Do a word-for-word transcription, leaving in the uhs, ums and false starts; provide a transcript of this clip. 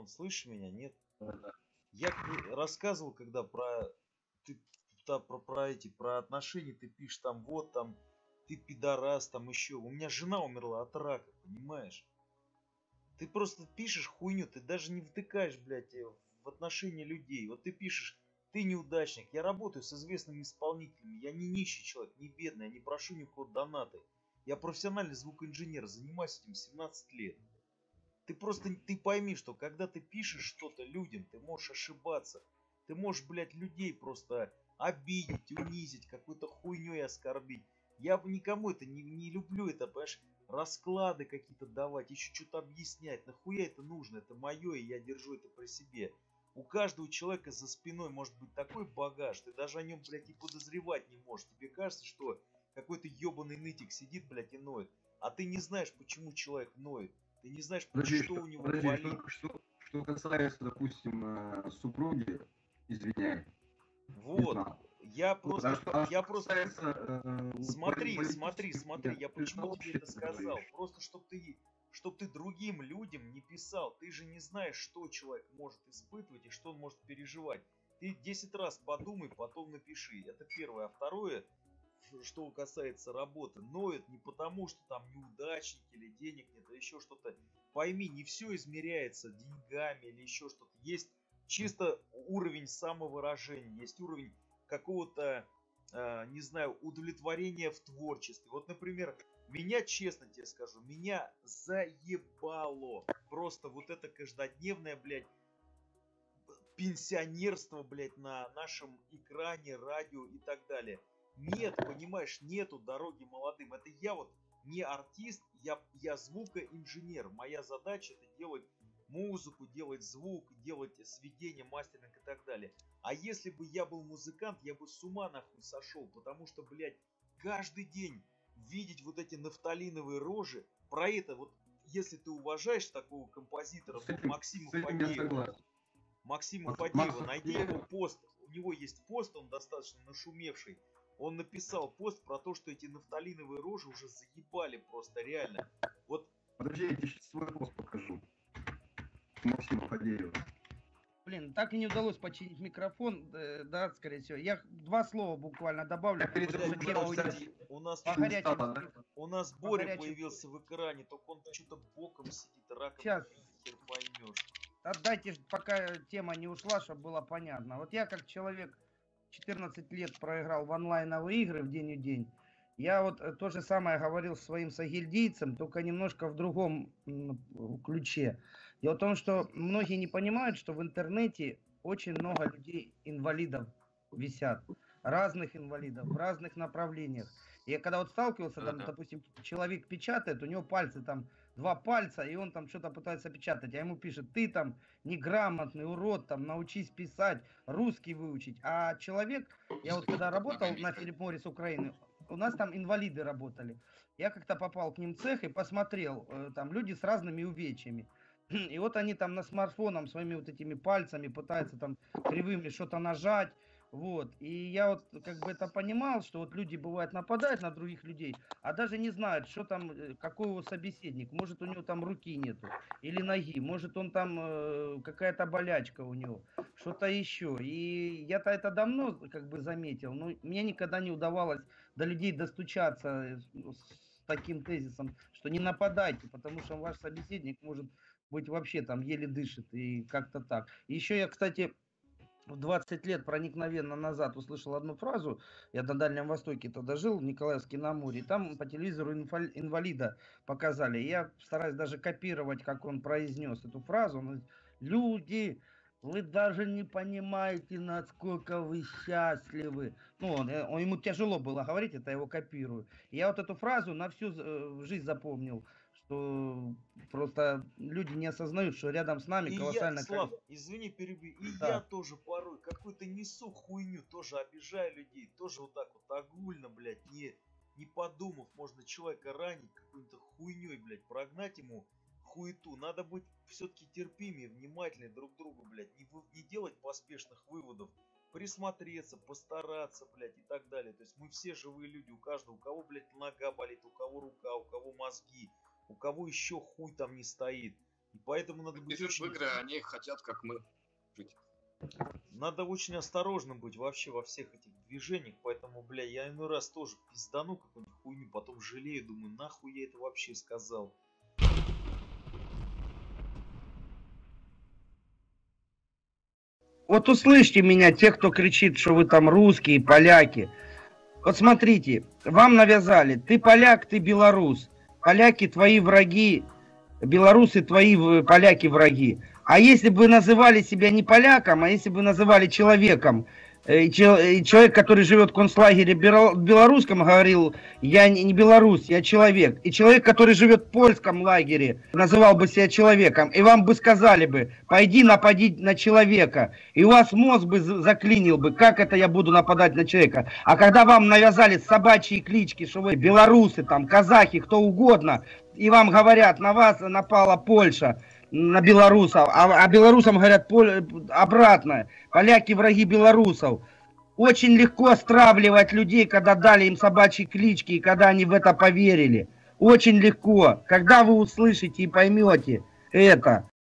слышишь меня? Нет? Да. Я к- рассказывал, когда про, ты, та- про, про эти, про отношения, ты пишешь там, вот там, ты пидорас, там еще. У меня жена умерла от рака, понимаешь? Ты просто пишешь хуйню, ты даже не втыкаешь, блядь, э, в отношения людей. Вот ты пишешь, ты неудачник. Я работаю с известными исполнителями. Я не нищий человек, не бедный, я не прошу ни у кого донаты. Я профессиональный звукоинженер, занимаюсь этим семнадцать лет. Ты просто, ты пойми, что когда ты пишешь что-то людям, ты можешь ошибаться. Ты можешь, блядь, людей просто обидеть, унизить, какой-то хуйней оскорбить. Я бы никому это не, не люблю, это, понимаешь, расклады какие-то давать, еще что-то объяснять. Нахуя это нужно? Это мое, и я держу это при себе. У каждого человека за спиной может быть такой багаж, ты даже о нем, блядь, и подозревать не можешь. Тебе кажется, что какой-то ебаный нытик сидит, блядь, и ноет. А ты не знаешь, почему человек ноет. Ты не знаешь, Подожди, что что, у него подожди, болит. что, что, что касается, допустим, э, супруги, извиняй, не Вот. знал. Я Вот, а просто, что, а я что просто... касается э, вот поли- Смотри, смотри, политических смотри, моментов, я ты почему тебе вообще это это сказал? говоришь? Просто, чтобы ты, чтоб ты другим людям не писал. Ты же не знаешь, что человек может испытывать и что он может переживать. Ты десять раз подумай, потом напиши. Это первое. А второе, что касается работы, ноет не потому, что там неудачник или денег нет, а еще что-то. Пойми, не все измеряется деньгами или еще что-то. Есть чисто уровень самовыражения, есть уровень какого-то, э, не знаю, удовлетворения в творчестве. Вот, например, меня, честно тебе скажу, меня заебало просто вот это каждодневное, блядь, пенсионерство, блядь, на нашем экране, радио и так далее. Нет, понимаешь, нету дороги молодым. Это я вот не артист, я, я звукоинженер. Моя задача это делать музыку, делать звук, делать сведения, мастеринг и так далее. А если бы я был музыкант, я бы с ума нахуй сошел, потому что, блядь, каждый день видеть вот эти нафталиновые рожи, про это вот, если ты уважаешь такого композитора, С вот этим, Максима с этим я Фадеева, согласен. Максима Вот Фадеева, Макс найди его Фадеев, пост, у него есть пост, он достаточно нашумевший, он написал пост про то, что эти нафталиновые рожи уже заебали просто, реально. Вот, подожди, я тебе сейчас свой пост покажу. Максима Фадеева. Блин, так и не удалось починить микрофон, э, да, скорее всего. Я два слова буквально добавлю, Я перед потому этим что тема уже, уйдет кстати, у нас, по чуть не горячим... стало, да? у нас по Боря горячим... появился в экране, только он что-то боком сидит, раком Сейчас, хер поймешь. отдайте, пока тема не ушла, чтобы было понятно. Вот я как человек четырнадцать лет проиграл в онлайновые игры в день и день. Я вот э, то же самое говорил своим сагильдийцам, только немножко в другом м, ключе. Дело в том, что многие не понимают, что в интернете очень много людей инвалидов висят. Разных инвалидов, в разных направлениях. Я когда вот сталкивался, там, допустим, человек печатает, у него пальцы там, два пальца, и он там что-то пытается печатать, а ему пишет, ты там неграмотный урод, там, научись писать, русский выучить. А человек, я вот когда работал на Филипп Моррис Украины, у нас там инвалиды работали. Я как-то попал к ним в цех и посмотрел, э, там люди с разными увечьями. И вот они там на смартфоном своими вот этими пальцами пытаются там кривыми что-то нажать. Вот. И я вот как бы это понимал, что вот люди бывают нападают на других людей, а даже не знают, что там, э, какой его собеседник. Может, у него там руки нету или ноги, может, он там э, какая-то болячка у него, что-то еще. И я-то это давно как бы заметил, но мне никогда не удавалось до людей достучаться с таким тезисом, что не нападайте, потому что ваш собеседник может быть вообще там еле дышит и как-то так. И еще я, кстати, в двадцать лет проникновенно назад услышал одну фразу, я на Дальнем Востоке тогда жил, в Николаевске на Амуре, и там по телевизору инвалида показали. Я стараюсь даже копировать, как он произнес эту фразу. Он говорит, люди, вы даже не понимаете, насколько вы счастливы. Ну, он, он, ему тяжело было говорить, это я его копирую. И я вот эту фразу на всю э, жизнь запомнил, что просто люди не осознают, что рядом с нами И я, колоссальное Слав, количество... извини, перебью. И я Да. тоже порой какую-то несу хуйню, тоже обижаю людей, тоже вот так вот огульно, блядь, не, не подумав, можно человека ранить какой-то хуйней, блядь, прогнать ему хуету. Надо быть все-таки терпимее, внимательнее друг к другу, блядь, не, вы- не делать поспешных выводов, присмотреться, постараться, блядь, и так далее. То есть мы все живые люди, у каждого, у кого, блядь, нога болит, у кого рука, у кого мозги, у кого еще хуй там не стоит. И Поэтому надо быть Бежим в очень... игры, а они хотят, как мы, жить. Надо очень осторожным быть вообще во всех этих движениях. Поэтому, бля, я иной раз тоже пиздану какую-нибудь хуйню, потом жалею, думаю, нахуй я это вообще сказал. Вот услышьте меня, те, кто кричит, что вы там русские, поляки. Вот смотрите, вам навязали, ты поляк, ты белорус. Поляки твои враги, белорусы твои, поляки враги. А если бы вы называли себя не поляком, а если бы называли человеком, человек, который живет в концлагере белорусском, говорил, я не белорус, я человек. И человек, который живет в польском лагере, называл бы себя человеком. И вам бы сказали бы, пойди напади на человека. И у вас мозг бы заклинил бы, как это я буду нападать на человека. А когда вам навязали собачьи клички, что вы белорусы, там, казахи, кто угодно, и вам говорят, на вас напала Польша, на белорусов, а, а белорусам говорят поле, обратно, поляки враги белорусов. Очень легко стравливать людей, когда дали им собачьи клички, и когда они в это поверили. Очень легко. Когда вы услышите и поймете это.